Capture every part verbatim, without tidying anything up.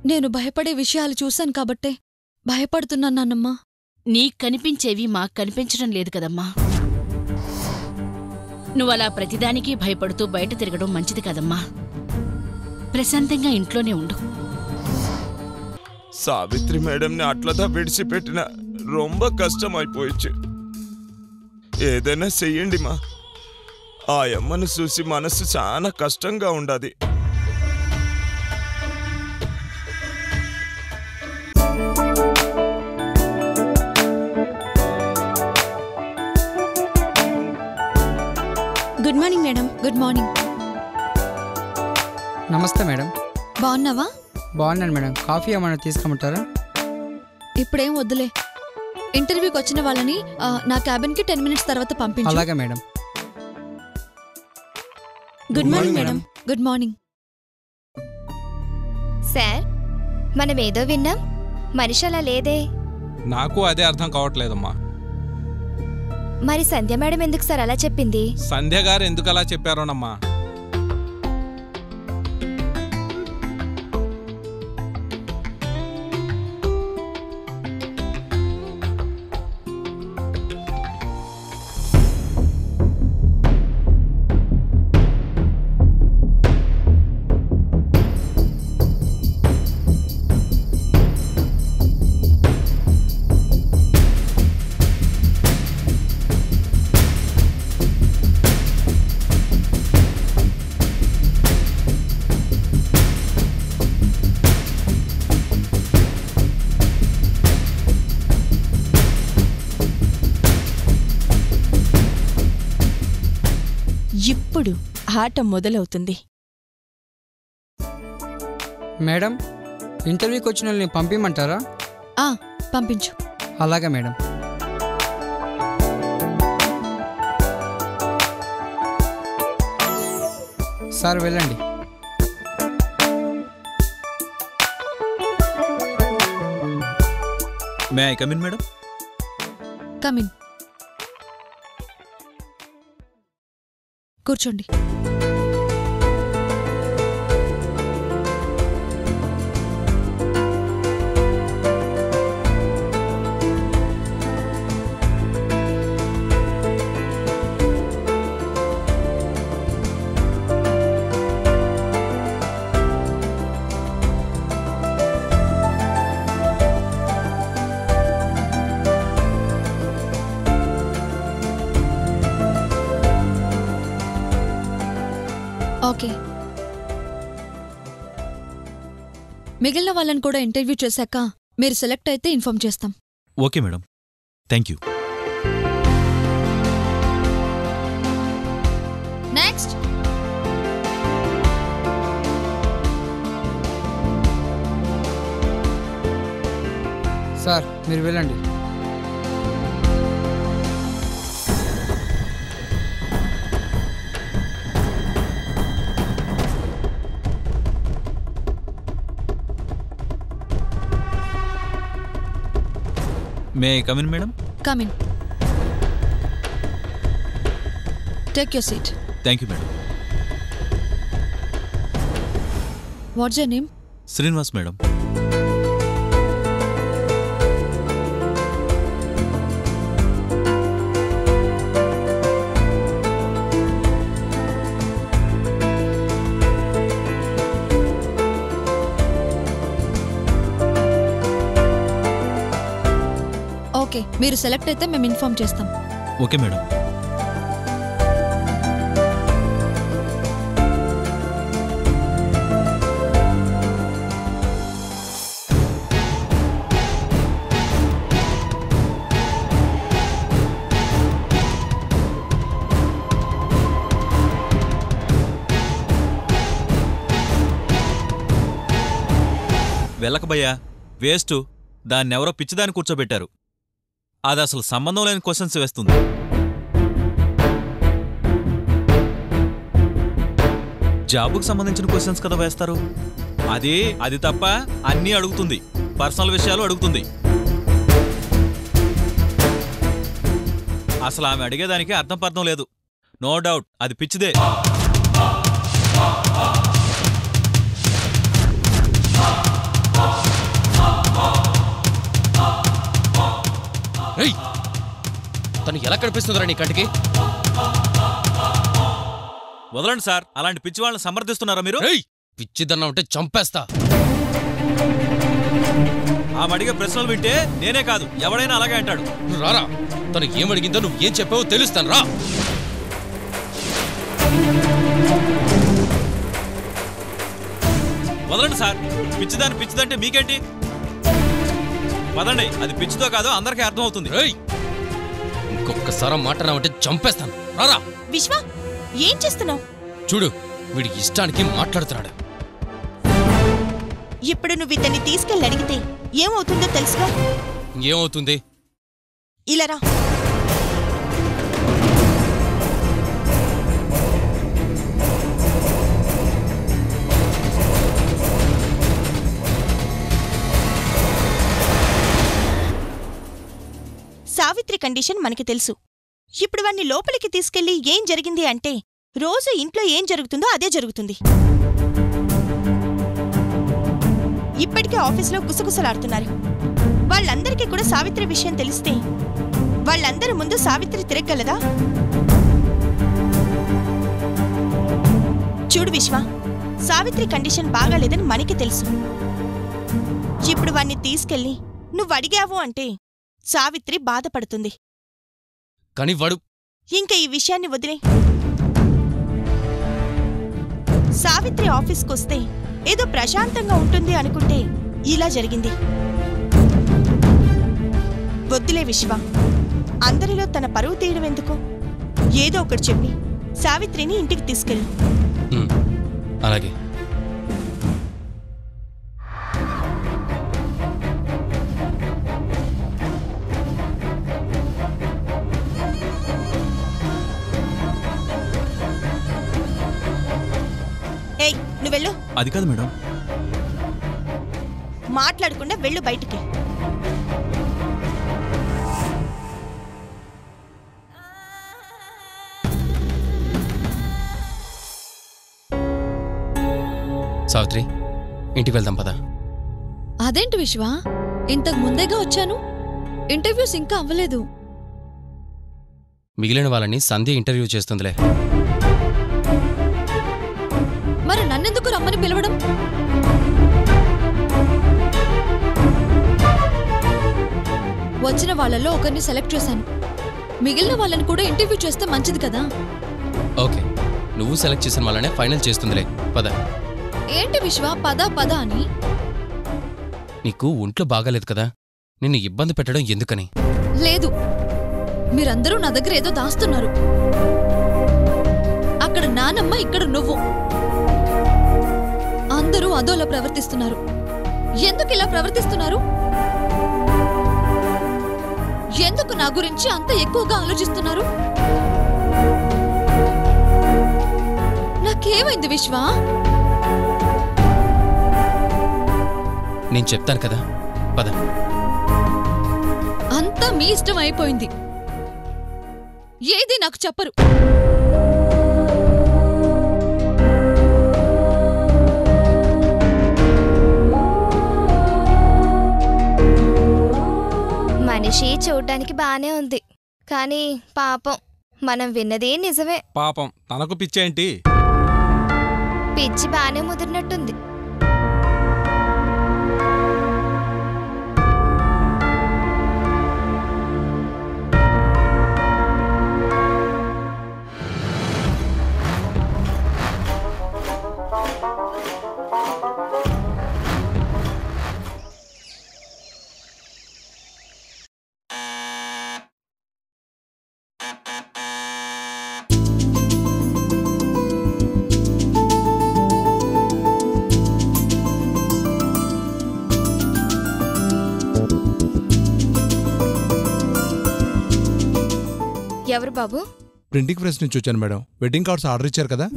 నేను భయపడే విషయాలు చూశాను కాబట్టే భయపడుతున్నాను నాన్నమ్మా. నీకు కనిపించేవి మాకు కనిపించడం లేదు కదమ్మా. నువ్వలా ప్రతిదానికి భయపడుతూ బయట తిరగడం మంచిది కదమ్మా. ప్రశాంతంగా ఇంట్లోనే ఉండు. సావిత్రి మేడంని అట్లదా విడిచిపెట్టిన రొంబ కష్టం అయిపోయిచ్చు. ఏదైనా చెయ్యండి మా. ఆ అమ్మను చూసి మనసు చాలా కష్టంగా ఉండాది. Good morning madam. Good morning. నమస్తే మేడం. బాగున్నావా? బాగున్నాను మేడం. కాఫీ ఏమైనా తీసుకోమంటారా? ఇప్పుడేం వద్దులే. ఇంటర్వ్యూకి వచ్చిన వాళ్ళని నా క్యాబిన్కి టెన్ మినిట్స్ తర్వాత పంపించు. అలాగే madam. Good morning madam. Good morning sir. మనం ఏదో విన్నాం, మనిషి అలా లేదే. నాకు అదే అర్థం కావట్లేదమ్మా. మరి సంధ్య మేడం ఎందుకు సార్ అలా చెప్పింది? సంధ్య గారు ఎందుకు అలా చెప్పారోనమ్మా. ఇప్పుడు ఆట మొదలవుతుంది. మేడం, ఇంటర్వ్యూకి వచ్చిన వాళ్ళని పంపించమంటారా? ఆ పంపించు. అలాగే మేడం. సార్ వెళ్ళండి. May I come in madam? Come in. కూర్చోండి. ఓకే. మిగిలిన వాళ్ళని కూడా ఇంటర్వ్యూ చేశాక మీరు సెలెక్ట్ అయితే ఇన్ఫార్మ్ చేస్తాం. Okay madam. Thank you. Next. Sir మీరు వెళ్ళండి. May I come in madam? Come in. Take your seat. Thank you madam. What's your name? Srinivas madam. Okay, మీరు సెలెక్ట్ అయితే మేము ఇన్ఫార్మ్ చేస్తాం. Okay madam. వెళ్ళకబయ్యా, వేస్టు. దాన్నెవరో పిచ్చిదాన్ని కూర్చోబెట్టారు. అది అసలు సంబంధం లేని క్వశ్చన్స్ వేస్తుంది. జాబుకు సంబంధించిన క్వశ్చన్స్ కదా వేస్తారు. అది అది తప్ప అన్నీ అడుగుతుంది. పర్సనల్ విషయాలు అడుగుతుంది. అసలు ఆమె అడిగేదానికి అర్థం పర్థం లేదు. నో డౌట్ అది పిచ్చిదే. ఎలా కనిపిస్తుందిరా నీ కంటికి? వదలండి సార్, అలాంటి పిచ్చి వాళ్ళని సమర్థిస్తున్నారా మీరు? పిచ్చిదన్నా ఉంటే చంపేస్తా. ఆమె అడిగే ప్రశ్నలు వింటే నేనే కాదు ఎవడైనా అలాగే అంటాడు. రారా, తను ఏమడిగిందో నువ్వు ఏం చెప్పావో తెలుస్తాను రా. వదలండి సార్, పిచ్చిదాన్ని పిచ్చిదంటే మీకేంటి? వదండి, అది పిచ్చితో కాదో అందరికీ అర్థమవుతుంది. ఇంకొకసారి మాట్లాడావంటే చంపేస్తాను. రారా. విశ్వ, ఏం చేస్తున్నావు? చూడు, వీడి ఇష్టానికి మాట్లాడుతున్నాడు. ఇప్పుడు నువ్వు ఇతన్ని తీసుకెళ్ళి అడిగితే ఏమవుతుందో తెలుసుగా? ఏమవుతుంది? ఇలా రా. సావిత్రి కండిషన్ మనకి తెలుసు. ఇప్పుడు వాణ్ణి లోపలికి తీసుకెళ్లి ఏం జరిగింది అంటే రోజు ఇంట్లో ఏం జరుగుతుందో అదే జరుగుతుంది. ఇప్పటికే ఆఫీసులో గుసగుసలాడుతున్నారు. వాళ్ళందరికీ కూడా సావిత్రి విషయం తెలిస్తే వాళ్ళందరి ముందు సావిత్రి తిరగలదా? చూడు విశ్వ, సావిత్రి కండిషన్ బాగాలేదని మనకి తెలుసు. ఇప్పుడు వాణ్ణి తీసుకెళ్ళి నువ్వు అడిగావు అంటే సావిత్రి బాధపడుతుంది. కానీ వాడు ఇంకా ఈ విషయాన్ని వదిలే. సావిత్రి ఆఫీస్కొస్తే ఏదో ప్రశాంతంగా ఉంటుంది అనుకుంటే ఇలా జరిగింది. వద్దులే విశ్వ, అందరిలో తన పరువు తీయడం ఎందుకు? ఏదో ఒకటి చెప్పి సావిత్రిని ఇంటికి తీసుకెళ్ళు. అలాగే. ఏయ్, నువ్వు వెళ్ళు. అది కాదు మేడం. మాట్లాడకుండా వెళ్ళు బయటికి. సావిత్రి, ఇంటికి వెళ్దాం పదా. అదేంటి విశ్వ, ఇంతకు ముందేగా వచ్చాను. ఇంటర్వ్యూస్ ఇంకా అవ్వలేదు. మిగిలిన వాళ్ళని సంధ్య ఇంటర్వ్యూ చేస్తుందిలే. మరి నన్నెందుకు రమ్మని పిలవడం? వచ్చిన వాళ్ళలో ఒకరిని సెలెక్ట్ చేశాను. మిగిలిన వాళ్ళని కూడా ఇంటర్వ్యూ చేస్తే మంచిది కదా. ఓకే, నువ్వు సెలెక్ట్ చేసిన వాళ్ళనే ఫైనల్ చేస్తుందిలే పద. ఏంటి విశ్వ పద పద అని? నీకు ఒంట్లో బాగాలేదు కదా, నిన్ను ఇబ్బంది పెట్టడం ఎందుకని? లేదు, మీరందరూ నా దగ్గర ఏదో దాస్తున్నారు. అక్కడ నానమ్మ, ఇక్కడ నువ్వు. అందరూ అదోలా ప్రవర్తిస్తున్నారు. ఎందుకు ఇలా ప్రవర్తిస్తున్నారు? ఎందుకు నా గురించి అంత ఎక్కువగా ఆలోచిస్తున్నారు? నాకేమైంది విశ్వ? నేను చెప్తాను కదా, పద. అంతా మీ ఇష్టం అయిపోయింది. ఏది నాకు చెప్పరు. మనిషి చూడ్డానికి బానే ఉంది, కానీ పాపం మనం విన్నదే నిజమే. పాపం తనకు పిచ్చేంటి? పిచ్చి బానే ముదిరినట్టుంది. ఎవరు బాబు? ప్రింటింగ్ ప్రెస్ నుంచి వచ్చాను మేడం. వెడ్డింగ్ కార్డ్స్ ఆర్డర్ ఇచ్చారు కదా.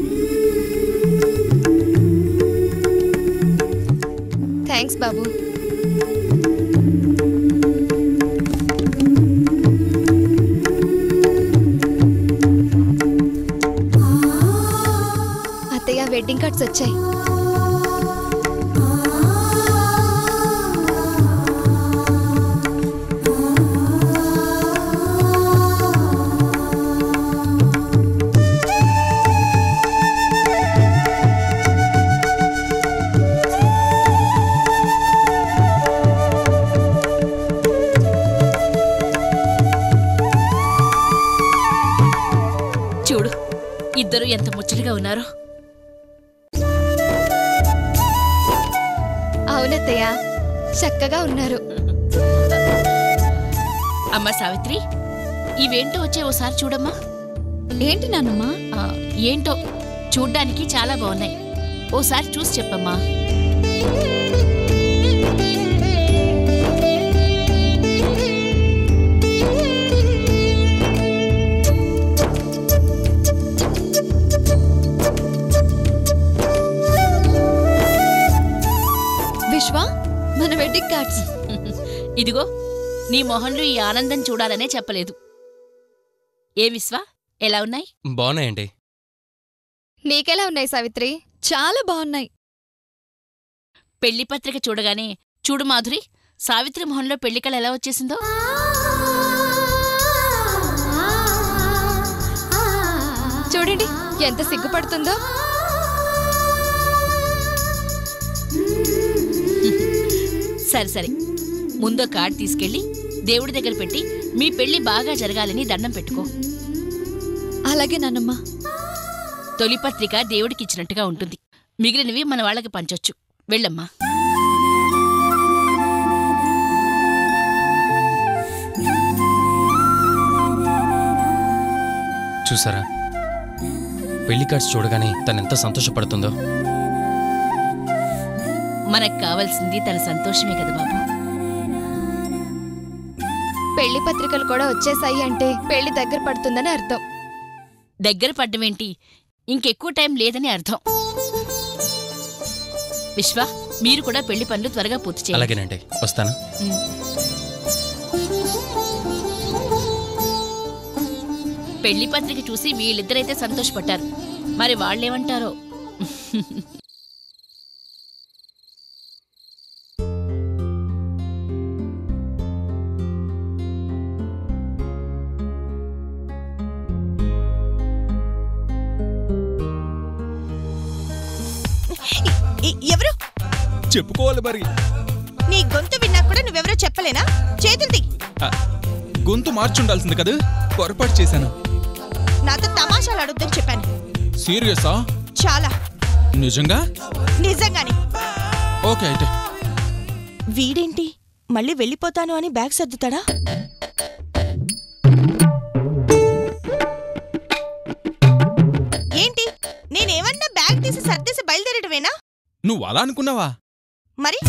థ్యాంక్స్ బాబు. అత్తయ్య, వెడ్డింగ్ కార్డ్స్ వచ్చాయి. ఎంత ముచ్చటగా ఉన్నారో. అవునత్తయ్య, చక్కగా ఉన్నారు. అమ్మా సావిత్రి, ఇవేంటో వచ్చే ఓసారి చూడమ్మా. ఏంటి నాన్నమ్మా? ఆ, ఏంటో చూడ్డానికి చాలా బాగున్నాయి. ఓసారి చూసి చెప్పమ్మా. విశ్వ, మన వెడ్డింగ్ కార్డ్స్. ఇదిగో, నీ మొహంలో ఈ ఆనందం చూడాలనే చెప్పలేదు. ఏ విశ్వ, ఎలా ఉన్నాయి? బాగున్నాయండి. నీకెలా ఉన్నాయి సావిత్రి? చాలా బాగున్నాయి. పెళ్లి పత్రిక చూడగానే చూడు మాధురి, సావిత్రి మొహంలో పెళ్లికలు ఎలా వచ్చేసిందో. చూడండి ఎంత సిగ్గుపడుతుందో. సరే సరే, ముందో కార్డు తీసుకెళ్లి దేవుడి దగ్గర పెట్టి మీ పెళ్లి బాగా జరగాలని దండం పెట్టుకో. అలాగే నాన్నమ్మా. తొలి పత్రిక దేవుడికిచ్చినట్టుగా ఉంటుంది. మిగిలినవి మన వాళ్ళకి పంచొచ్చు. వెళ్ళమ్మా. చూసారా, పెళ్లి కార్డ్స్ చూడగానే తనెంత సంతోషపడుతుందో. మనకు కావాల్సింది తన సంతోషమే కదా బాబు. పెళ్లి పత్రికలు కూడా వచ్చేసాయి అంటే పెళ్లి దగ్గర పడుతుందని అర్థం. దగ్గర పడ్డమేంటి, ఇంకెక్కువ టైం లేదని అర్థం. విశ్వ, మీరు కూడా పెళ్లి పనులు త్వరగా పూర్తి చేయాలి. అలాగేనండి, వస్తాను. పెళ్లి పత్రిక చూసి వీళ్ళిద్దరైతే సంతోషపడ్డారు, మరి వాళ్ళేమంటారో. ఎవరు చెప్పుకోవాలి మరి. నీ గొంతు విన్నా కూడా నువ్వెవరో చెప్పలేనా? చేతులది. గొంతు మార్చుండాల్సింది కదా, పొరపాటు చేశాను. నాతో తమాషాలు అడొద్దని చెప్పాను. సీరియసా? చాలా. నిజంగా? నిజంగానే. ఓకే అయితే. వీడేంటి మళ్ళీ వెళ్ళిపోతాను అని బ్యాగ్ సర్దుతాడా? ఏంటి, నేనేమన్నా బ్యాగ్ తీసి సర్దేసి బయలుదేరడమేనా? నువ్వు అలా అనుకున్నావా? మరి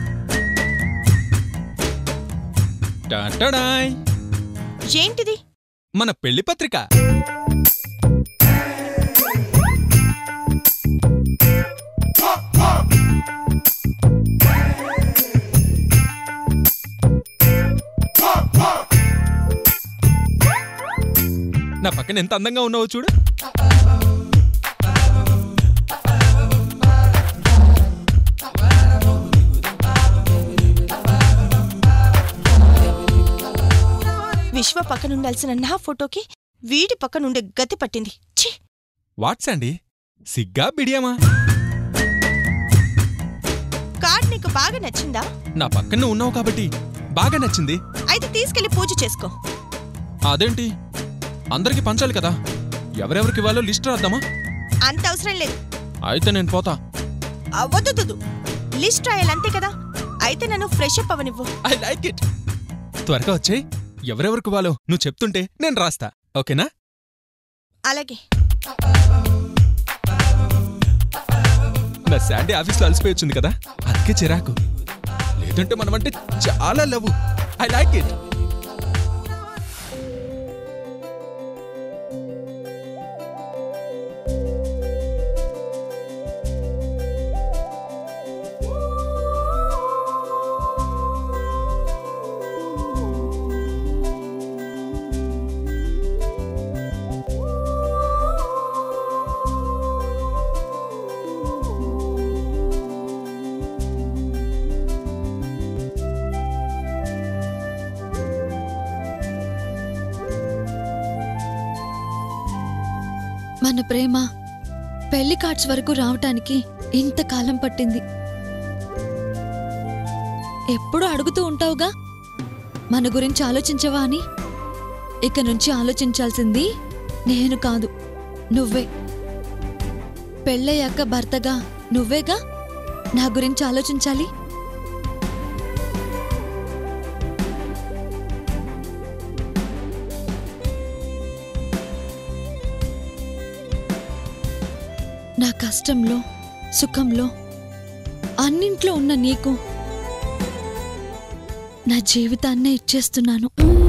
టాటాడాయ్. ఏంటిది? మన పెళ్లి పత్రిక. నా పక్కన ఎంత అందంగా ఉన్నావో చూడు. విశ్వ పక్కనుండాల్సిన నా ఫోటోకి వీడి పక్కనుండే గతి పట్టింది. ఛీ! వాట్స్ అండి, సిగ్గా బిడియమా? కార్డ్ నీకు బాగా నచ్చిందా? నా పక్కన ఉన్నావు కాబట్టి బాగా నచ్చింది. అయితే తీసుకెళ్లి పూజ చేసుకో. అదేంటి, అందరికి పంచాలి కదా, ఎవరెవరికి ఇవ్వాలో లిస్ట్ రాద్దామా? అంత అవసరం లేదు. అయితే నేను పోతా. అవ్వదు, లిస్ట్ రాయాలంతే కదా. అయితే నన్ను ఫ్రెష్ అప్ అవనివ్వు. I like it. త్వరగా వచ్చేయ్. ఎవరెవరికి ఇవ్వాలో నువ్వు చెప్తుంటే నేను రాస్తా, ఓకేనా? అలాగే. నా శాండీ ఆఫీస్లో అలసిపోయి వచ్చింది కదా, అందుకే చిరాకు. లేదంటే మనమంటే చాలా లవ్. I like it. మన ప్రేమ పెళ్లి కార్డ్స్ వరకు రావటానికి ఇంతకాలం పట్టింది. ఎప్పుడు అడుగుతూ ఉంటావుగా మన గురించి ఆలోచించవా అని. ఇక నుంచి ఆలోచించాల్సింది నేను కాదు, నువ్వే. పెళ్ళయ్యాక భర్తగా నువ్వేగా నా గురించి ఆలోచించాలి. నా కష్టంలో సుఖంలో అన్నింట్లో ఉన్న నీకు నా జీవితాన్నే ఇచ్చేస్తున్నాను.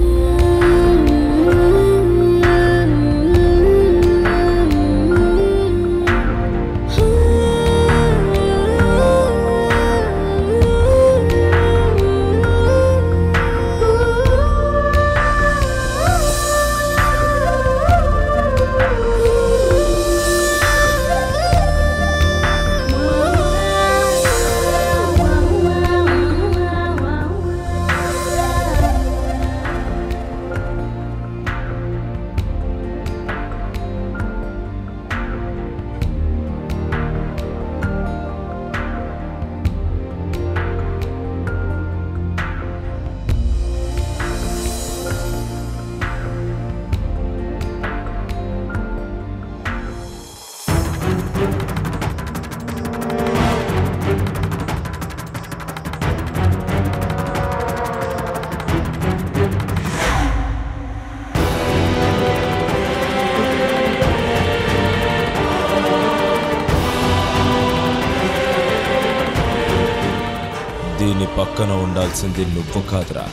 దీని పక్కన ఉండాల్సింది నువ్వు కాదురా,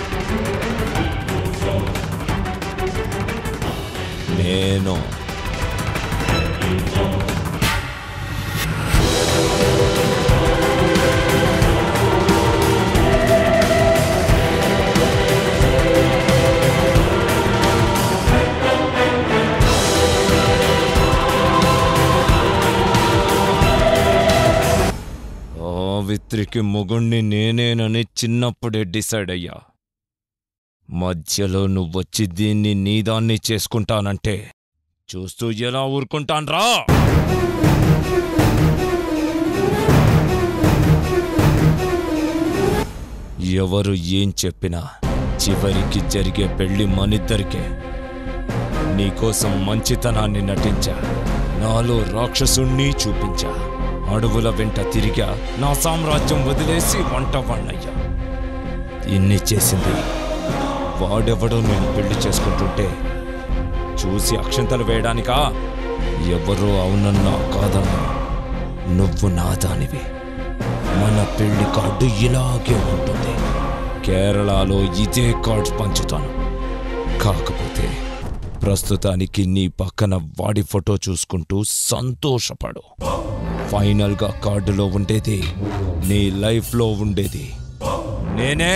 నేను. సావిత్రికి మొగుణ్ణి నేనేనని చిన్నప్పుడే డిసైడ్ అయ్యా. మధ్యలో నువ్వొచ్చి దీన్ని నీదాన్ని చేసుకుంటానంటే చూస్తూ ఎలా ఊరుకుంటాన్రా? ఎవరు ఏం చెప్పినా చివరికి జరిగే పెళ్లి మనిద్దరికే. నీకోసం మంచితనాన్ని నటించా, నాలో రాక్షసుణ్ణి చూపించా, అడవుల వెంట తిరిగా, నా సామ్రాజ్యం వదిలేసి వంటవాణ్ణయ్యా. ఇన్ని చేసింది వాడెవడో నేను పెళ్లి చేసుకుంటుంటే చూసి అక్షంతలు వేయడానికా? ఎవరో అవునన్నా కాదన్నా నువ్వు నాదానివి. మన పెళ్లి కార్డు ఇలాగే ఉంటుంది. కేరళలో ఇదే కార్డు పంచుతాను. కాకపోతే ప్రస్తుతానికి నీ పక్కన వాడి ఫోటో చూసుకుంటూ సంతోషపడు. ఫైనల్గా కార్డులో ఉండేది, నీ లైఫ్లో ఉండేది నేనే.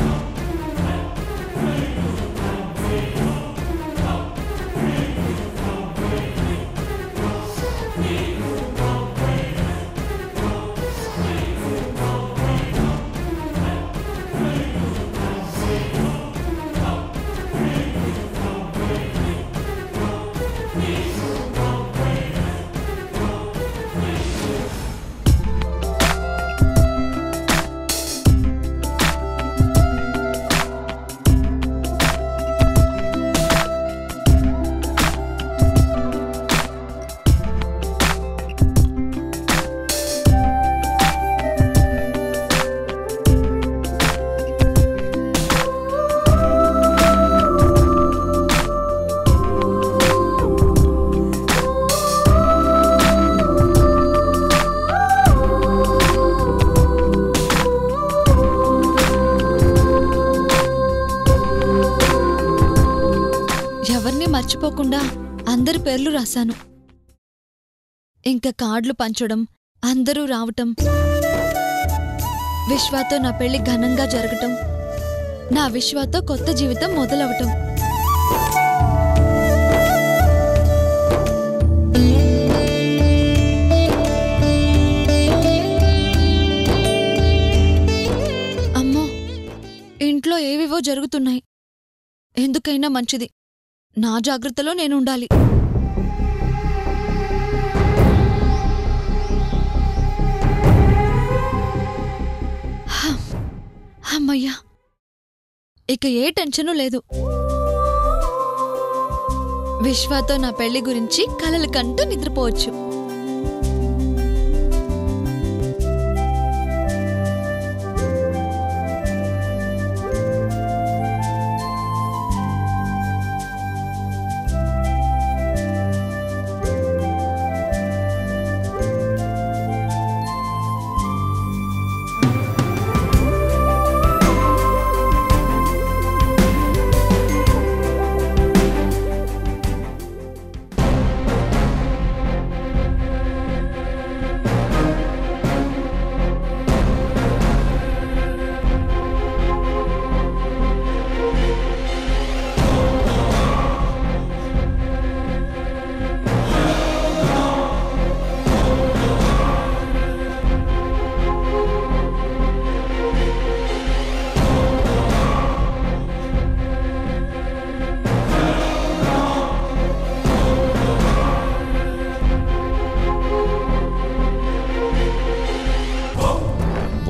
మర్చిపోకుండా అందరి పేర్లు రాశాను. ఇంకా కార్డులు పంచడం, అందరూ రావటం, విశ్వాతో నా పెళ్లి ఘనంగా జరగటం, నా విశ్వాతో కొత్త జీవితం మొదలవటం. అమ్మో, ఇంట్లో ఏవేవో జరుగుతున్నాయి. ఎందుకైనా మంచిది నా జాగ్రత్తలో నేను ఉండాలి. అమ్మయ్యా, ఇక ఏ టెన్షను లేదు. విశ్వాతో నా పెళ్లి గురించి కలలు కంటూ నిద్రపోవచ్చు.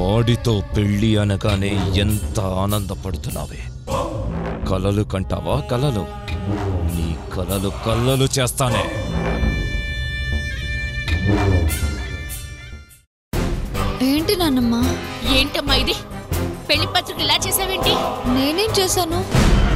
వాడితో పెళ్ళి అనగానే ఎంత ఆనందపడుతున్నావే. కలలు కంటావా? కలలు నీ కలలు కలలు చేస్తానే. ఏంటి నాన్నమ్మ? ఏంటమ్మా ఇది? పెళ్లి పత్రిక ఇలా చేసావేంటి? నేనేం చేశాను?